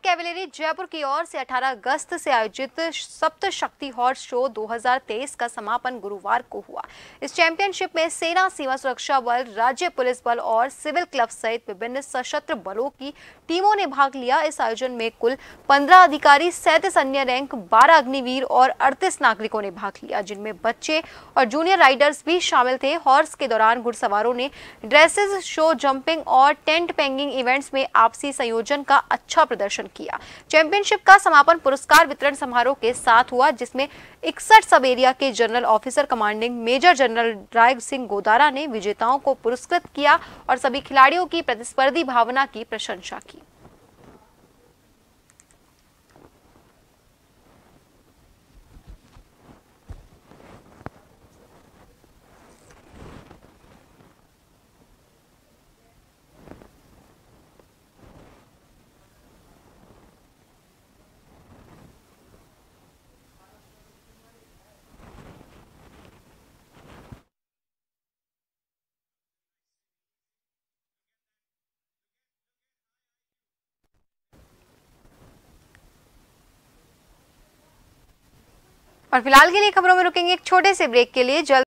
Cavalry Jaipur की ओर से 18 अगस्त से आयोजित सप्तशक्ति हॉर्स शो 2023 का समापन गुरुवार को हुआ। इस चैंपियनशिप में सेना, सीमा सुरक्षा बल, राज्य पुलिस बल और सिविल क्लब सहित विभिन्न सशस्त्र बलों की टीमों ने भाग लिया। इस आयोजन में कुल 15 अधिकारी, 37 अन्य रैंक, 12 अग्निवीर और 38 नागरिकों ने भाग लिया, जिनमें बच्चे और जूनियर राइडर्स भी शामिल थे। हॉर्स के दौरान घुड़सवारों ने ड्रेसेस शो, जंपिंग और टेंट पेंगिंग इवेंट्स में आपसी संयोजन का अच्छा प्रदर्शन किया। चैंपियनशिप का समापन पुरस्कार वितरण समारोह के साथ हुआ, जिसमें 61 सब एरिया के general officer commanding major general Rai Singh Godara ने विजेताओं को पुरस्कृत किया और सभी खिलाड़ियों की प्रतिस्पर्धी भावना की प्रशंसा की। और फिलहाल के लिए खबरों में रुकेंगे एक छोटे से ब्रेक के लिए।